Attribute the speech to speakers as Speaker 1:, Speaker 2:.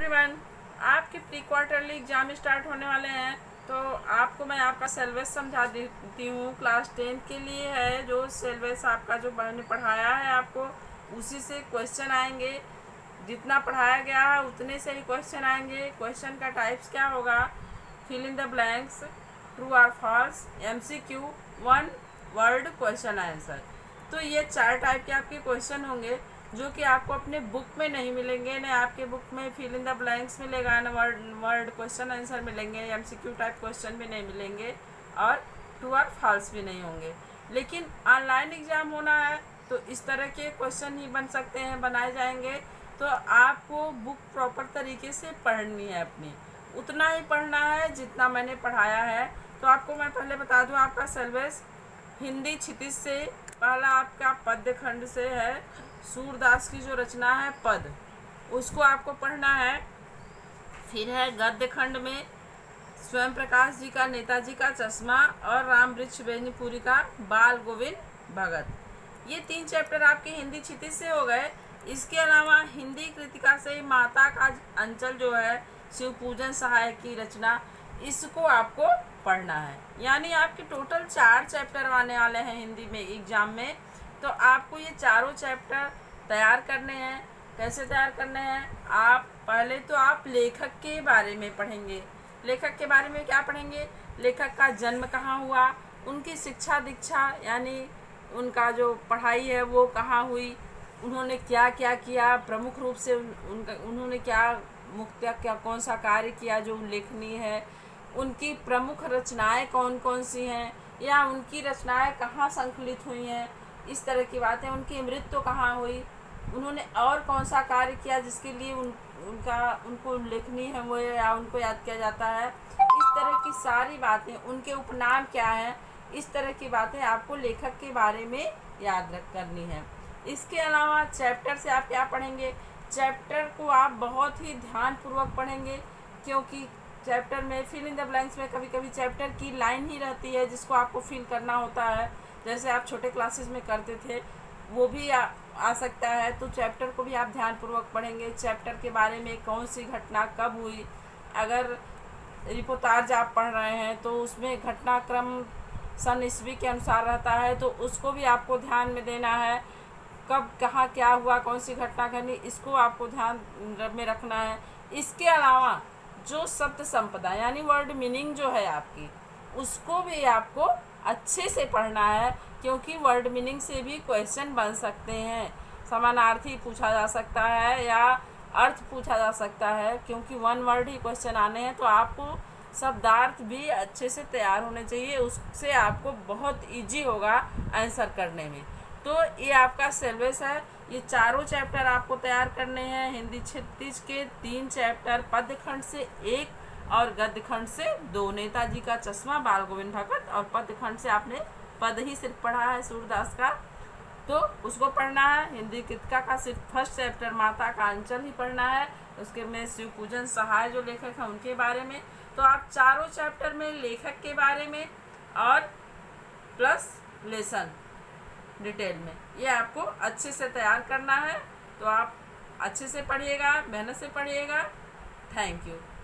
Speaker 1: Everyone, आपके pre quarterly exam start होने वाले हैं। तो आपको मैं आपका सिलेबस समझा देती हूँ। क्लास 10 के लिए है जो सिलेबस आपका जो मैंने पढ़ाया है आपको उसी से क्वेश्चन आएंगे। जितना पढ़ाया गया है उतने से ही क्वेश्चन आएंगे। क्वेश्चन का टाइप्स क्या होगा? Fill in the blanks, true और false, MCQ, 1 word question answer. तो ये 4 टाइप के आपके क्वेश्चन होंगे जो कि आपको अपने बुक में नहीं मिलेंगे। न आपके बुक में फिल इन द ब्लैंक्स मिलेगा, न वर्ड क्वेश्चन आंसर मिलेंगे, MCQ टाइप क्वेश्चन भी नहीं मिलेंगे और ट्रू और फॉल्स भी नहीं होंगे। लेकिन ऑनलाइन एग्ज़ाम होना है तो इस तरह के क्वेश्चन ही बन सकते हैं, बनाए जाएंगे। तो आपको बुक प्रॉपर तरीके से पढ़नी है, अपनी उतना ही पढ़ना है जितना मैंने पढ़ाया है। तो आपको मैं पहले बता दूं, आपका सिलेबस हिंदी क्षितिज से पहला आपका पद्य खंड से है। सूरदास की जो रचना है पद, उसको आपको पढ़ना है। फिर है गद्य खंड में स्वयं प्रकाश जी का नेताजी का चश्मा और राम वृक्ष बेनीपुरी का बाल गोविंद भगत। ये 3 चैप्टर आपके हिंदी क्षितिज से हो गए। इसके अलावा हिंदी कृतिका से माता का अंचल जो है शिव पूजन सहाय की रचना, इसको आपको पढ़ना है। यानी आपके टोटल 4 चैप्टर आने वाले हैं हिंदी में एग्जाम में। तो आपको ये चारों चैप्टर तैयार करने हैं। कैसे तैयार करने हैं? आप पहले तो आप लेखक के बारे में पढ़ेंगे। लेखक के बारे में क्या पढ़ेंगे? लेखक का जन्म कहाँ हुआ, उनकी शिक्षा दीक्षा यानी उनका जो पढ़ाई है वो कहाँ हुई, उन्होंने क्या क्या किया, प्रमुख रूप से उन्होंने क्या कौन सा कार्य किया जो उल्लेखनीय है, उनकी प्रमुख रचनाएं कौन कौन सी हैं या उनकी रचनाएं कहाँ संकलित हुई हैं, इस तरह की बातें। उनकी मृत्यु कहाँ हुई, उन्होंने और कौन सा कार्य किया जिसके लिए उनको उल्लेखनीय है वो या उनको याद किया जाता है, इस तरह की सारी बातें। उनके उपनाम क्या हैं, इस तरह की बातें आपको लेखक के बारे में याद करनी है। इसके अलावा चैप्टर से आप क्या पढ़ेंगे? चैप्टर को आप बहुत ही ध्यानपूर्वक पढ़ेंगे, क्योंकि चैप्टर में फिल इन द ब्लैंक्स में कभी कभी चैप्टर की लाइन ही रहती है जिसको आपको फिल करना होता है, जैसे आप छोटे क्लासेस में करते थे वो भी आ सकता है। तो चैप्टर को भी आप ध्यानपूर्वक पढ़ेंगे। चैप्टर के बारे में कौन सी घटना कब हुई, अगर रिपोर्टाज आप पढ़ रहे हैं तो उसमें घटनाक्रम सन ईस्वी के अनुसार रहता है, तो उसको भी आपको ध्यान में देना है। कब कहाँ क्या हुआ, कौन सी घटना घटी, इसको आपको ध्यान में रखना है। इसके अलावा जो शब्द संपदा यानी वर्ड मीनिंग जो है आपकी, उसको भी आपको अच्छे से पढ़ना है, क्योंकि वर्ड मीनिंग से भी क्वेश्चन बन सकते हैं। समानार्थी पूछा जा सकता है या अर्थ पूछा जा सकता है, क्योंकि 1 वर्ड ही क्वेश्चन आने हैं। तो आपको शब्दार्थ भी अच्छे से तैयार होने चाहिए, उससे आपको बहुत इजी होगा आंसर करने में। तो ये आपका सिलेबस है। ये चारों चैप्टर आपको तैयार करने हैं। हिंदी क्षितिज के 3 चैप्टर, पद्य खंड से 1 और गद्य खंड से 2, नेताजी का चश्मा, बाल गोविंद भगत। और पद्य खंड से आपने पद ही सिर्फ पढ़ा है सूरदास का, तो उसको पढ़ना है। हिंदी कृतिका का सिर्फ फर्स्ट चैप्टर माता का अंचल ही पढ़ना है। उसके में शिव पूजन सहाय जो लेखक हैं उनके बारे में। तो आप चारों चैप्टर में लेखक के बारे में और प्लस लेसन डिटेल में ये आपको अच्छे से तैयार करना है। तो आप अच्छे से पढ़िएगा, मेहनत से पढ़िएगा। Thank you.